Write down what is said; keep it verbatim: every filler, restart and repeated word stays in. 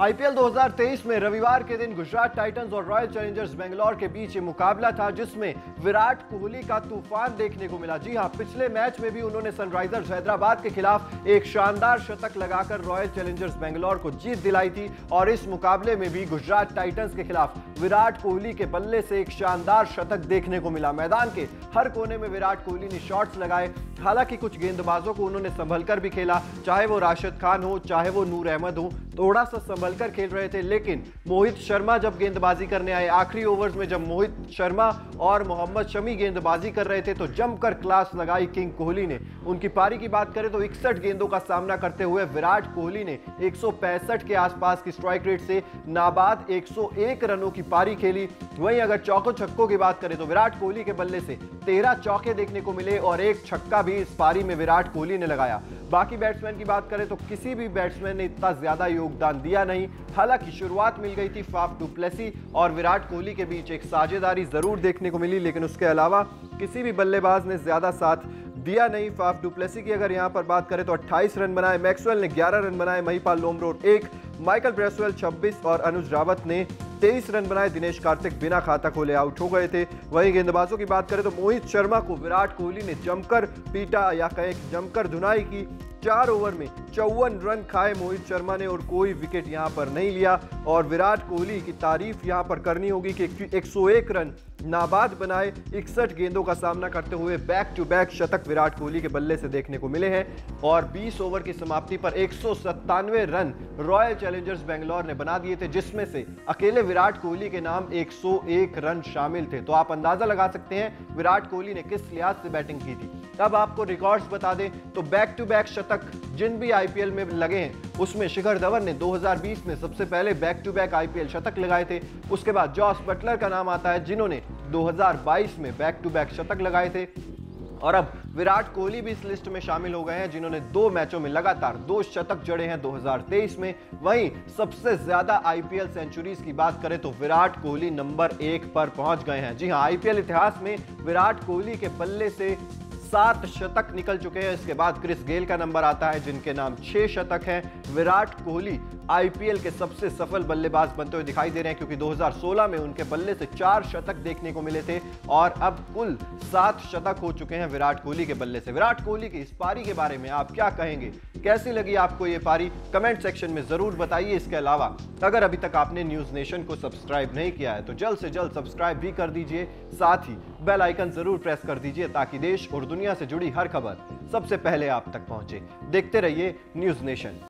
IPL दो हज़ार तेईस में रविवार के दिन गुजरात टाइटंस और रॉयल चैलेंजर्स बेंगलौर के बीच ये मुकाबला था, जिसमें विराट कोहली का तूफान देखने को मिला। जी हां, पिछले मैच में भी उन्होंने सनराइजर्स हैदराबाद के खिलाफ एक शानदार शतक लगाकर रॉयल चैलेंजर्स बेंगलौर को जीत दिलाई थी और इस मुकाबले में भी गुजरात टाइटंस के खिलाफ विराट कोहली के बल्ले से एक शानदार शतक देखने को मिला। मैदान के हर कोने में विराट कोहली ने शॉट्स लगाए। हालांकि कुछ गेंदबाजों को उन्होंने संभलकर भी खेला, चाहे वो राशिद खान हो, चाहे वो नूर अहमद हो, थोड़ा सा संभलकर खेल रहे थे। लेकिन मोहित शर्मा जब गेंदबाजी करने आए, आखिरी ओवर्स में जब मोहित शर्मा और मोहम्मद शमी गेंदबाजी कर रहे थे, तो जमकर क्लास लगाई किंग कोहली ने। उनकी पारी की बात करें तो इकसठ गेंदों का सामना करते हुए विराट कोहली ने एक सौ पैंसठ के आसपास की स्ट्राइक रेट से नाबाद एक सौ एक रनों की पारी खेली। वहीं अगर चौकों छक्कों की बात करें तो विराट कोहली के बल्ले से तेरह चौके देखने को मिले और एक छक्का भी इस पारी में विराट कोहली ने लगाया। बाकी बैट्समैन की बात करें तो किसी भी बैट्समैन ने इतना ज्यादा योगदान दिया नहीं। हालांकि शुरुआत मिल गई थी फाफ डु प्लेसी और विराट कोहली के बीच एक साझेदारी जरूर देखने को मिली, लेकिन उसके अलावा किसी भी बल्लेबाज ने ज्यादा साथ दिया नहीं। फाफ डु प्लेसी की अगर यहां पर बात करें तो अट्ठाईस रन बनाए, मैक्सवेल ने ग्यारह रन बनाए, महिपाल लोमरोड एक, माइकल ब्रेसवेल छब्बीस और अनुज रावत ने तेईस रन बनाए। दिनेश कार्तिक बिना खाता खोले आउट हो गए थे। वहीं गेंदबाजों की बात करें तो मोहित शर्मा को विराट कोहली ने जमकर पीटा या कहें जमकर धुनाई की। चार ओवर में चौवन रन खाए मोहित शर्मा ने और कोई विकेट यहां पर नहीं लिया। और विराट कोहली की तारीफ यहां पर करनी होगी कि एक सौ एक रन नाबाद बनाए, इकसठ गेंदों का सामना करते हुए बैक टू बैक शतक विराट कोहली के बल्ले से देखने को मिले हैं। और बीस ओवर की समाप्ति पर एक सौ सत्तानवे रन रॉयल चैलेंजर्स बेंगलौर ने बना दिए थे, जिसमें से अकेले विराट कोहली के नाम एक सौ एक रन शामिल थे। तो आप अंदाजा लगा सकते हैं विराट कोहली ने किस लिहाज से बैटिंग की थी। अब आपको रिकॉर्ड्स बता दें तो बैक टू बैक शतक जिन भी आईपीएल में लगे हैं उसमें शिखर धवन ने दो हज़ार बीस में सबसे पहले बैक टू बैक आईपीएल शतक लगाए थे। उसके बाद जॉस बटलर का नाम आता है जिन्होंने दो हज़ार बाईस में बैक टू बैक शतक लगाए थे। और अब विराट कोहली भी इस लिस्ट में शामिल हो गए हैं जिन्होंने दो मैचों में लगातार दो शतक जड़े हैं दो हज़ार तेईस में। वहीं सबसे ज्यादा आईपीएल सेंचुरीज की बात करें तो विराट कोहली नंबर एक पर पहुंच गए हैं। जी हां, आईपीएल इतिहास में विराट कोहली के बल्ले से सात शतक निकल चुके हैं। इसके बाद क्रिस गेल का नंबर आता है जिनके नाम छह शतक हैं। विराट कोहली आईपीएल के सबसे सफल बल्लेबाज बनते हुए दिखाई दे रहे हैं, क्योंकि दो हज़ार सोलह में उनके बल्ले से चार शतक देखने को मिले थे और अब कुल सात शतक हो चुके हैं विराट कोहली के बल्ले से। विराट कोहली की इस पारी के बारे में आप क्या कहेंगे? कैसी लगी आपको ये पारी? कमेंट सेक्शन में जरूर बताइए। इसके अलावा अगर अभी तक आपने न्यूज नेशन को सब्सक्राइब नहीं किया है तो जल्द से जल्द सब्सक्राइब भी कर दीजिए, साथ ही बेल आइकन जरूर प्रेस कर दीजिए ताकि देश और दुनिया से जुड़ी हर खबर सबसे पहले आप तक पहुंचे। देखते रहिए न्यूज नेशन।